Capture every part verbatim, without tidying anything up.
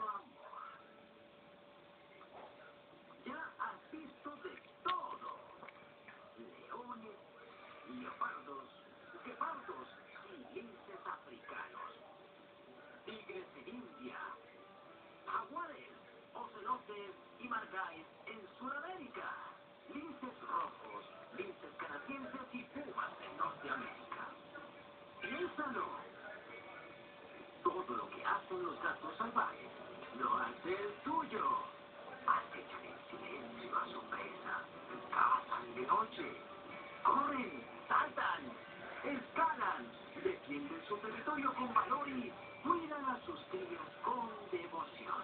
amor. Ya has visto de todo. Leones, leopardos, guepardos y linces africanos. Tigres en India. Jaguares, ocelotes y margáis en Sudamérica. Linces rojos, linces canadienses y pumas en Norteamérica. Piénsalo. Todo lo que hacen los gatos salvajes lo hace el tuyo. Acechan en silencio a su presa. Cazan de noche. Corren, saltan, escalan, defienden su territorio con valor y cuidan a sus crías con devoción.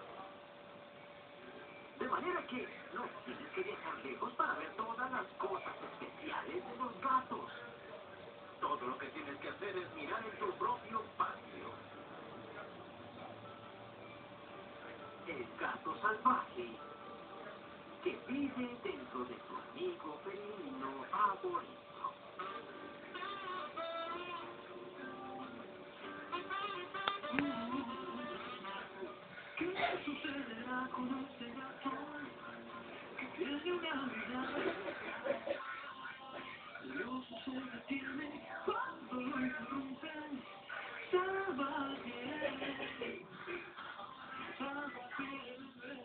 De manera que no tienes que viajar lejos para ver todas las cosas especiales de los gatos. Todo lo que tienes que hacer es mirar en tu propio patio. El gato salvaje que vive dentro de tu amigo felino favorito. ¿Qué sucederá con este gato que tiene una mirada? Curioso se detiene cuando lo interrumpen. Salvaje, salvaje,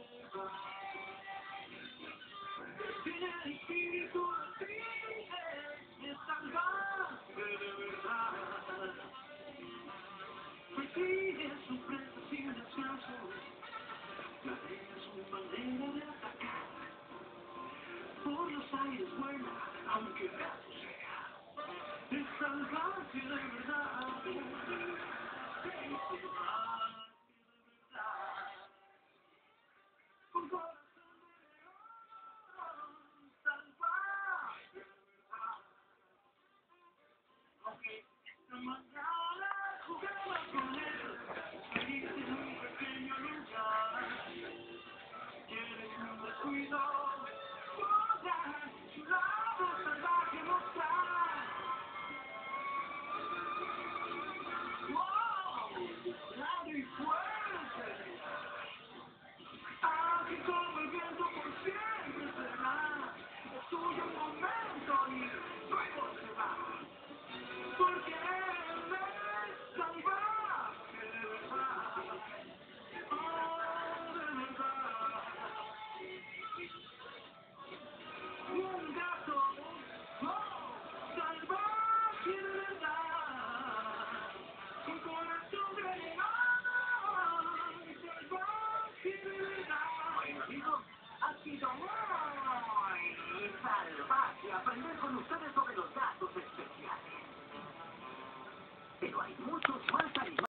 tiene el espíritu de es salvaje de verdad. Persigue su presa sin descanso. Planea su manera de atacar. Por los aires vuela, aunque gato sea. Es salvaje de verdad. Es salvaje de verdad. Con corazón de león. Salvaje de verdad. Aunque esta mañana jugaba con él, feliz en un pequeño lugar. Tienes un descuido, podrás su lado salvaje mostrar. ¡Wow! ¡Grande y fuerte! Así como el viento por siempre será. Es tuyo un momento y luego se va. Porque él es salvaje de verdad. Oh, de verdad. Un gato, oh, salvaje de verdad. Con corazón de león, salvaje de verdad. Bueno, amigos, ha sido muy salvaje aprender con ustedes sobre los gatos especiales. Pero hay muchos más.